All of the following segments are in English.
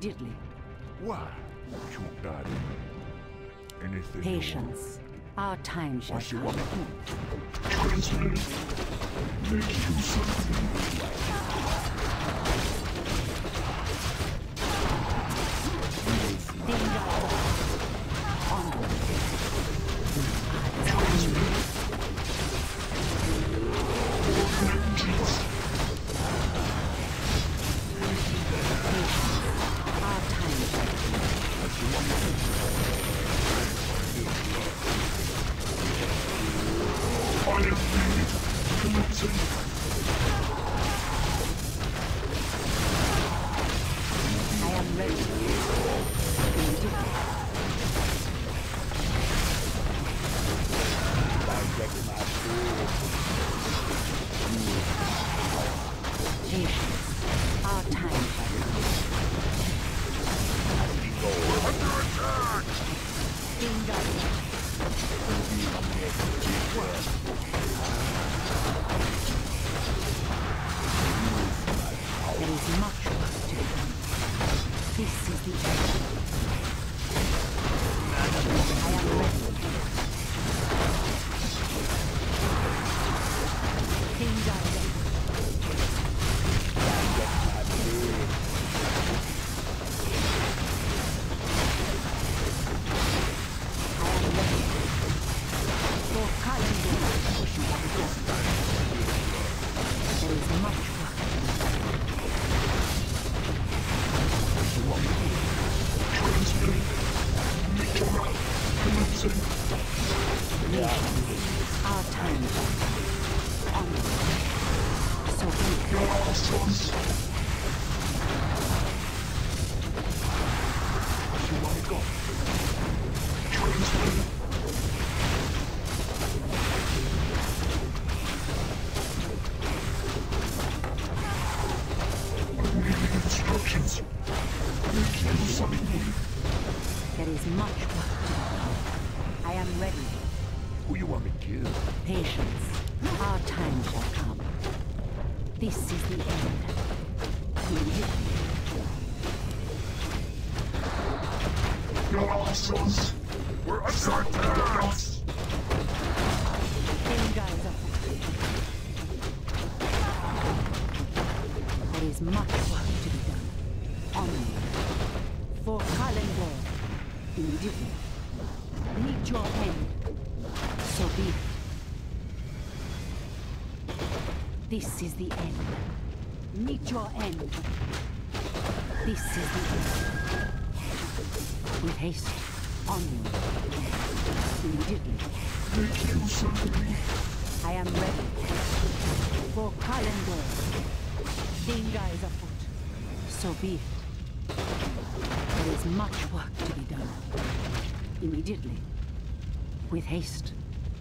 Immediately. Why? Chuck daddy. Anything Patience. Our time shall you come. want to do? Transmitted. Make use of me. There is much work to do. I am ready. Who you want me to kill? Patience. Our time shall come. This is the end. Your answers were attacked us. Danger is afoot. There is much work to be done. Onward. For Kalendor. Immediately. Meet your end. So be it. This is the end. Meet your end. This is the end. With haste. Onward. Immediately. Make use of me. I am ready. For Kalendor. Danger is afoot. So be it. There is much work to be done. Immediately. With haste.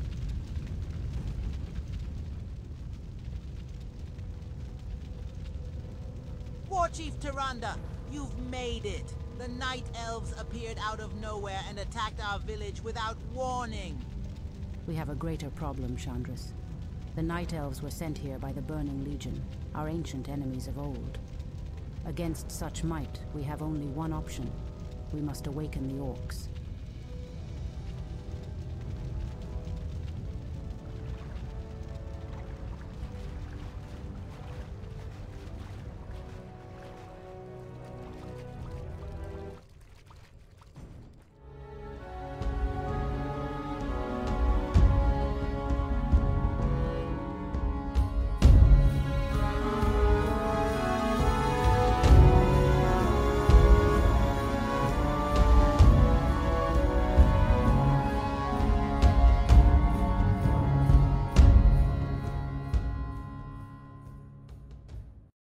War Chief Tyrande, you've made it. The Night Elves appeared out of nowhere and attacked our village without warning. We have a greater problem, Chandris. The Night Elves were sent here by the Burning Legion, our ancient enemies of old. Against such might, we have only one option. We must awaken the orcs.